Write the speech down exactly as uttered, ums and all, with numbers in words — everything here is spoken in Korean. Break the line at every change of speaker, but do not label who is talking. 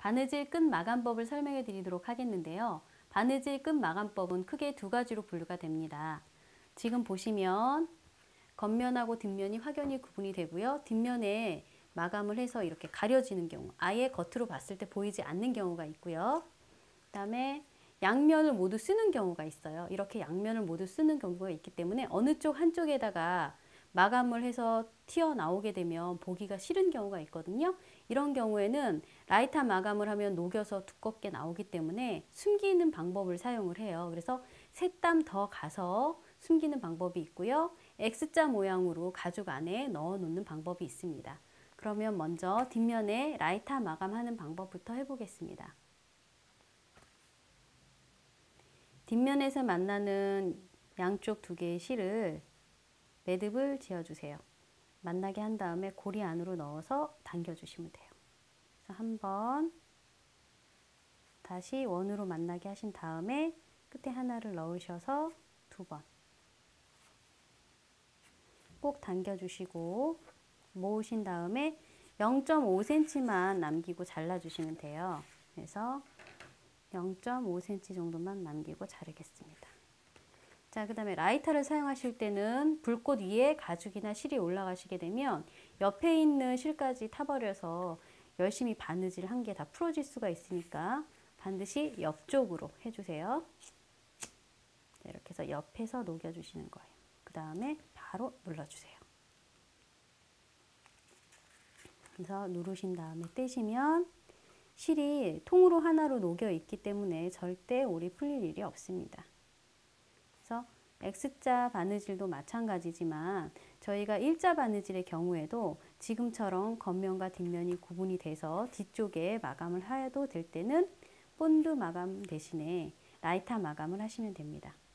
바느질 끈 마감법을 설명해 드리도록 하겠는데요. 바느질 끈 마감법은 크게 두 가지로 분류가 됩니다. 지금 보시면 겉면하고 뒷면이 확연히 구분이 되고요. 뒷면에 마감을 해서 이렇게 가려지는 경우, 아예 겉으로 봤을 때 보이지 않는 경우가 있고요. 그 다음에 양면을 모두 쓰는 경우가 있어요. 이렇게 양면을 모두 쓰는 경우가 있기 때문에 어느 쪽 한쪽에다가 마감을 해서 튀어나오게 되면 보기가 싫은 경우가 있거든요. 이런 경우에는 라이터 마감을 하면 녹여서 두껍게 나오기 때문에 숨기는 방법을 사용을 해요. 그래서 세 땀 더 가서 숨기는 방법이 있고요. X자 모양으로 가죽 안에 넣어 놓는 방법이 있습니다. 그러면 먼저 뒷면에 라이터 마감하는 방법부터 해보겠습니다. 뒷면에서 만나는 양쪽 두 개의 실을 매듭을 지어주세요. 만나게 한 다음에 고리 안으로 넣어서 당겨주시면 돼요. 그래서 한 번, 다시 원으로 만나게 하신 다음에 끝에 하나를 넣으셔서 두 번 꼭 당겨주시고 모으신 다음에 영 점 오 센티미터만 남기고 잘라주시면 돼요. 그래서 영 점 오 센티미터 정도만 남기고 자르겠습니다. 자, 그 다음에 라이터를 사용하실 때는 불꽃 위에 가죽이나 실이 올라가시게 되면 옆에 있는 실까지 타버려서 열심히 바느질 한 개 다 풀어질 수가 있으니까 반드시 옆쪽으로 해주세요. 자, 이렇게 해서 옆에서 녹여주시는 거예요. 그 다음에 바로 눌러주세요. 그래서 누르신 다음에 떼시면 실이 통으로 하나로 녹여 있기 때문에 절대 오리 풀릴 일이 없습니다. 그래서 X자 바느질도 마찬가지지만 저희가 일자 바느질의 경우에도 지금처럼 겉면과 뒷면이 구분이 돼서 뒤쪽에 마감을 해도 될 때는 본드 마감 대신에 라이터 마감을 하시면 됩니다.